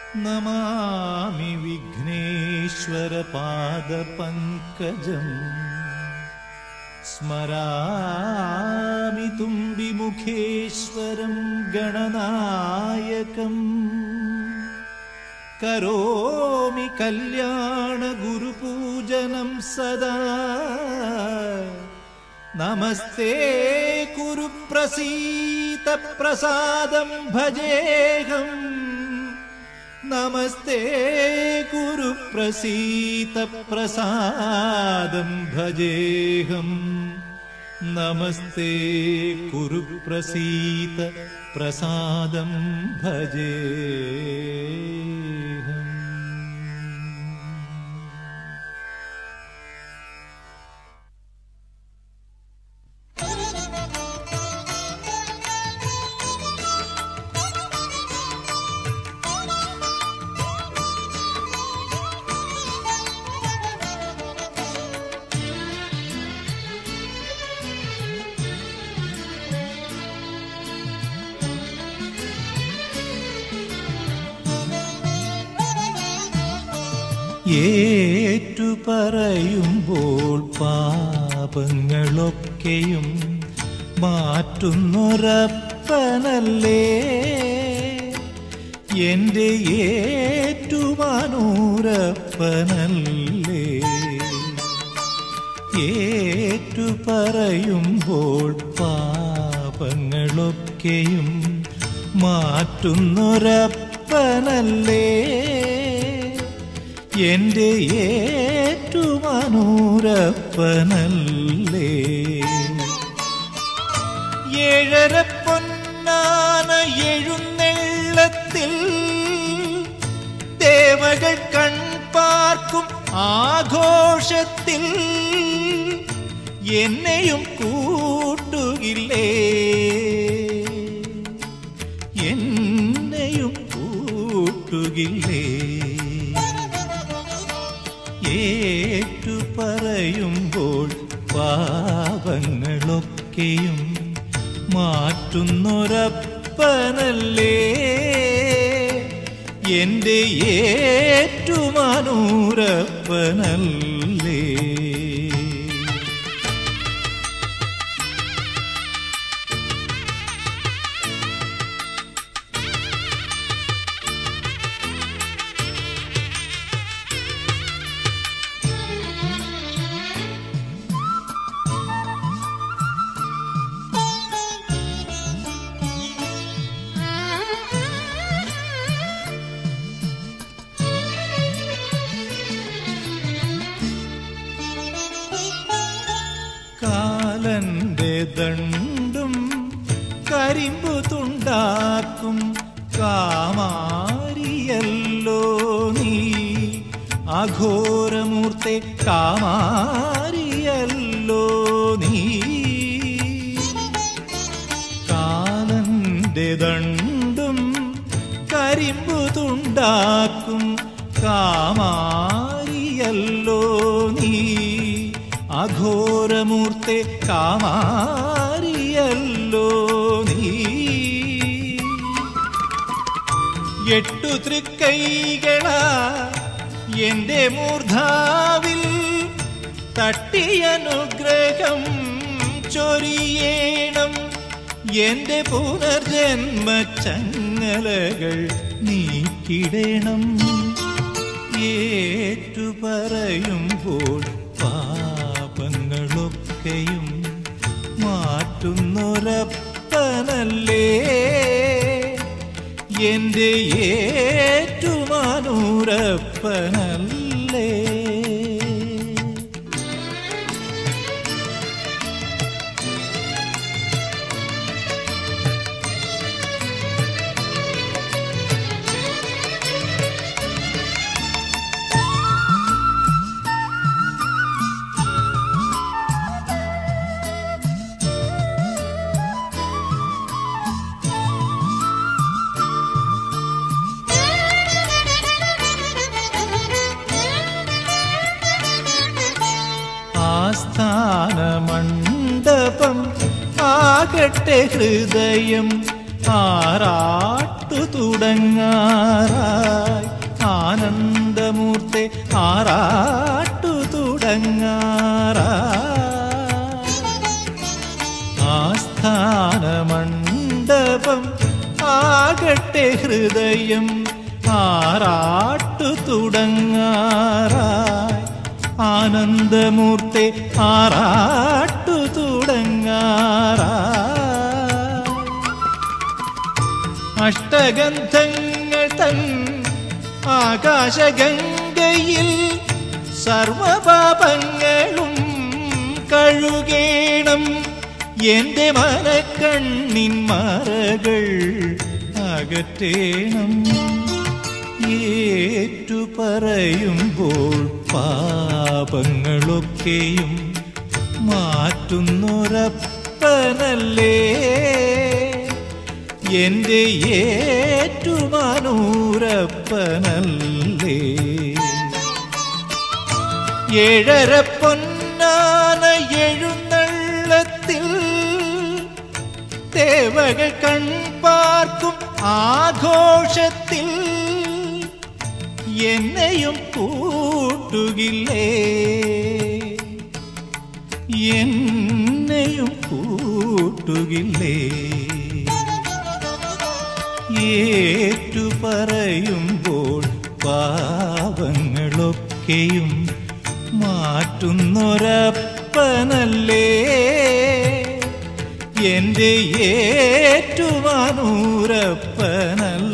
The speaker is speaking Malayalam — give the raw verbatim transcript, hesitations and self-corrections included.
നമാമി വിഘ്നേശ്വര പാദപങ്കജം സ്മരാമി തുംബിമുഖേശ്വരം ഗണനായകം കരോമി കല്യാണ ഗുരുപൂജനം സദാ നമസ്തേ കുരു പ്രസീത പ്രസാദം ഭജേഹം നമസ്തേ കുരു പ്രസീത പ്രസാദം ഭജേഹം നമസ്തേ കുരു പ്രസീത പ്രസാദം ഭജേഹം. ഏറ്റുപറയുമ്പോൾ പാപങ്ങളൊക്കെയും മാറ്റുന്നൊരപ്പനല്ലേ എൻ്റെ ഏറ്റുമാനൂരപ്പനല്ലേ. ഏറ്റുപറയുമ്പോൾ പാപങ്ങളൊക്കെയും മാറ്റുന്നൊരപ്പനല്ലേ എൻ്റെ ഏറ്റുമാനൂരപ്പനല്ലേ. ഏഴര പൊന്നാന എഴുന്നെള്ളത്തിൽ ദേവകൾ കൺപാർക്കും ആഘോഷത്തിൽ എന്നെയും കൂട്ടുകില്ലേ, എന്നെയും കൂട്ടുകില്ലേ. ഏറ്റുപറയുമ്പോൾ പാപങ്ങളൊക്കെയും മാറ്റുന്നൊരപ്പനല്ലേ എൻ്റെ ഏറ്റുമാനൂരപ്പനല്ലേ. കാലന്റെ ദണ്ടും കരിമ്പു തുണ്ടാക്കും കാമാരിയല്ലോ നീ, അഘോരമൂർത്തെ കാമാരിയല്ലോ നീ. കാലന്റെ ദണ്ടും കരിമ്പു തുണ്ടാക്കും കാമാരിയല്ലോ നീ, അഘോരമൂർത്തെ കാമാരിയല്ലോ നീ. എട്ടു തൃക്കൈകളാ എൻ്റെ മൂർധാവിൽ തട്ടിയനുഗ്രഹം ചൊരിയേണം, എൻ്റെ പുനർജന്മ ചങ്ങലകൾ നീക്കിടണം. ഏറ്റുപറയുമ്പോൾ പാപങ്ങളൊക്കെയും മാറ്റുന്നൊരപ്പനല്ലേ എൻ്റെ ഏറ്റുമാനൂരപ്പനല്ലേ. ആസ്ഥാനമണ്ഡപം ആകട്ടെ ഹൃദയം ആറാട്ടു തുടങ്ങാറായി, മണ്ഡപം ആകട്ടെ ഹൃദയം ആറാട്ടു തുടങ്ങാറായി ആനന്ദമൂർത്തെ ആറാട്ടു തുടങ്ങാറായി അഷ്ടഗന്ധങ്ങൾ തൻ ആകാശഗംഗയിൽ സർവപാപങ്ങളും കഴുകേണം എന്റെ മനക്കണ്ണിൻ മറകൾ അകറ്റേണം ഏറ്റു പറയുമ്പോൾ പാപങ്ങളൊക്കെയും മാറ്റുന്നൊരപ്പനല്ലേ എന്റെ ഏറ്റുമാനൂരപ്പനല്ലേ ഏഴര പൊന്നാന എഴുന്നള്ളത്തിൽ ദേവകൾ കൺപാർക്കും ആഘോഷത്തിൽ എന്നെയും കൂട്ടുകില്ലേ എന്നെയും കൂട്ടുകില്ലേ ഏറ്റു പറയുമ്പോൾ പാവങ്ങളൊക്കെയും മാറ്റുന്നൊരപ്പനല്ലേ എന്റെ ഏറ്റുമാനൂരപ്പനല്ലേ.